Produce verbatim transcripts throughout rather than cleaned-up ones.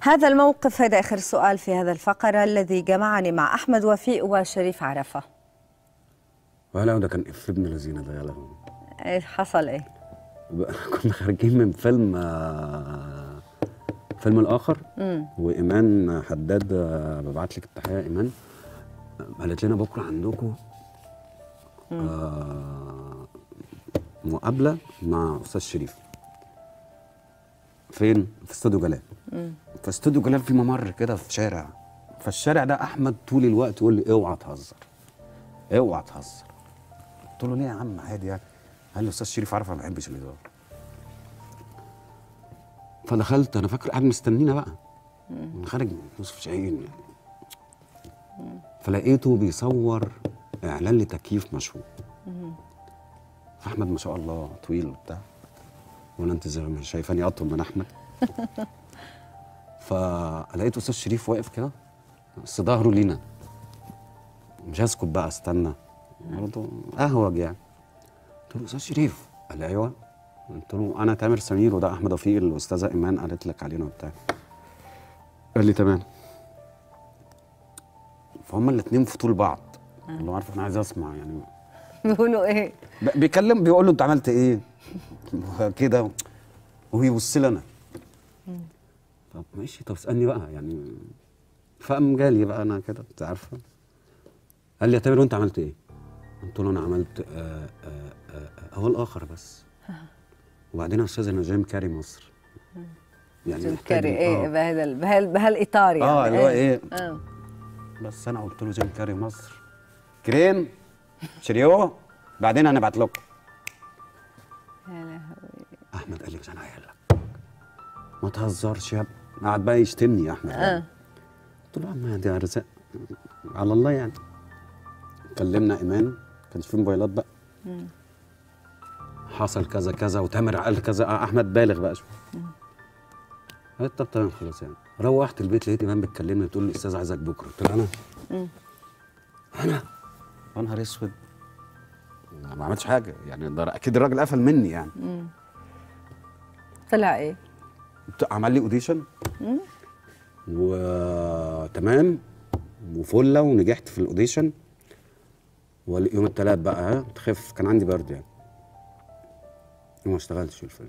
هذا الموقف، هذا آخر سؤال في هذا الفقرة، الذي جمعني مع أحمد وفيق وشريف عرفة. ولا ده كان إف ابن لذينه ده، يا لهوي. إيه حصل إيه؟ كنا خارجين من فيلم فيلم الآخر، مم. وإيمان حداد ببعت لك التحية إيمان، قالت لنا بكرة عندكم آه مقابلة مع أستاذ شريف. فين؟ في استوديو جلال. في استوديو جلال في ممر كده في شارع، فالشارع ده أحمد طول الوقت يقول لي اوعى تهزر اوعى تهزر. قلت له ليه يا عم عادي يعني؟ قال لي أستاذ شريف عارف أنا ما بحبش الهزار. فدخلت، أنا فاكر قاعد مستنينا بقى، من خارج نصف شاهين يعني. فلقيته بيصور إعلان لتكييف مشهور. فأحمد ما شاء الله طويل وبتاع، وانا انت زي ما شايفاني اطول من احمد. فلقيت استاذ شريف واقف كده بس ظهره لينا، مش هسكت بقى استنى برضه اهوج يعني. قلت له استاذ شريف، قال لي ايوه. قلت له انا تامر سمير وده احمد وفيق الاستاذه ايمان قالت لك علينا وبتاع. قال لي تمام. فهم الاثنين في طول بعض، اللي عارف انا عايز اسمع يعني بيقولوا ايه؟ بيكلم بيقول له انت عملت ايه كده، ويبص لي انا. طب ماشي، طب اسالني بقى يعني. فقام جالي بقى انا كده انت عارفه، قال لي يا تامر وانت عملت ايه؟ قلت له انا عملت آآ آآ هو الاخر بس. وبعدين يا استاذ انا جيم كاري مصر. يعني جيم كاري ايه بهذا بهال بهالاطار يعني. اه اللي هو ايه؟ اه بس انا قلت له جيم كاري مصر كريم شريو بعدين هنبعت لكم. يا لهوي. احمد قال لي مش انا قايل لك ما تهزرش يا ابني. قعد بقى يشتمني يا احمد. اه قلت له يا عم دي ارزاق على الله يعني. كلمنا ايمان، ما كانش في موبايلات بقى. مم. حصل كذا كذا وتامر قال كذا، احمد بالغ بقى شويه. قلت طب تمام خلاص يعني. روحت البيت لقيت ايمان بتكلمني بتقول لي الاستاذ عايزك بكره. قلت لها انا؟ مم. انا؟ يا نهار اسود، ما عملتش حاجه يعني، ده اكيد الراجل قفل مني يعني. مم. طلع ايه؟ عمل لي اوديشن وتمام وفله ونجحت في الاوديشن. ويوم الثلاث بقى ها تخف، كان عندي برد يعني وما اشتغلتش في الفيلم.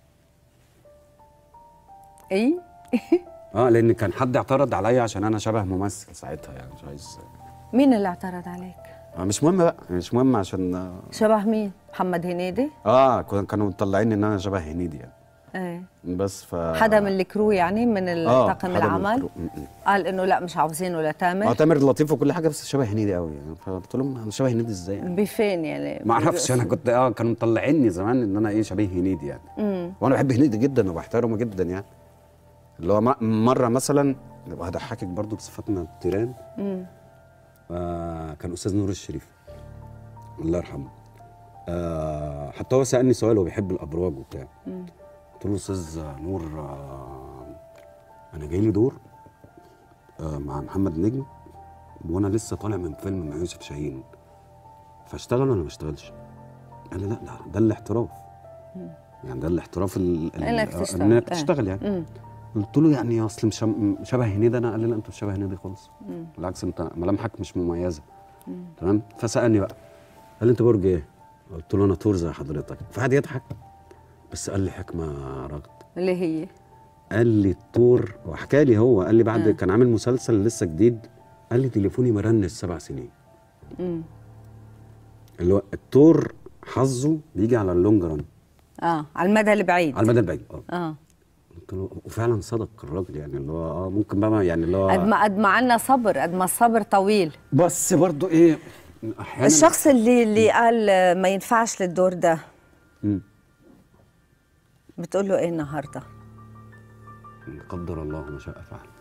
ايه؟ اه لان كان حد اعترض عليا عشان انا شبه ممثل ساعتها يعني، مش عايز. مين اللي اعترض عليك؟ آه مش مهم بقى، مش مهم عشان شبه مين؟ محمد هنيدي؟ اه كانوا مطلعين ان انا شبه هنيدي يعني. ايه بس ف حدا من الكرو يعني من طاقم آه العمل قال انه لا مش عاوزينه لتامر. اه تامر لطيف وكل حاجه بس شبه هنيدي قوي يعني. فقلت لهم انا شبه هنيدي ازاي يعني؟ بفين يعني؟ ما اعرفش انا كنت اه كانوا مطلعيني زمان ان انا ايه شبيه هنيدي يعني. امم وانا بحب هنيدي جدا وبحترمه جدا يعني. اللي هو مره مثلا هضحكك برضو بصفتنا التيران. امم آه كان استاذ نور الشريف الله يرحمه. آه حتى هو سالني سؤال، هو بيحب الابراج وبتاع. قلت له استاذ نور آه انا جاي لي دور آه مع محمد نجم وانا لسه طالع من فيلم مع يوسف شاهين، فاشتغل ولا ما اشتغلش؟ قال لي لا لا ده الاحتراف. مم. يعني ده الاحتراف انك تشتغل انك تشتغل يعني. مم. قلت له يعني اصل مش شبه هنيدي انا؟ قال لي لا انت مش شبه هنيدي خالص. مم. بالعكس انت ملامحك مش مميزه. مم. تمام. فسالني بقى قال لي انت برج ايه؟ قلت له انا تور زي حضرتك. فقعد يضحك بس قال لي حكمه رغد. اللي هي قال لي التور، وحكى لي هو قال لي بعد آه. كان عامل مسلسل لسه جديد، قال لي تليفوني مرنش سبع سنين. امم اللي هو التور حظه بيجي على اللونج ران. اه على المدى البعيد. على المدى البعيد اه. اه قلت له وفعلا صدق الراجل يعني، اللي هو اه ممكن بقى يعني اللي هو قد ما قد ما عندنا صبر، قد ما الصبر طويل. بس برضه ايه احيانا الشخص اللي اللي قال ما ينفعش للدور ده امم بتقول له ايه النهارده؟ قدر الله ما شاء فعل.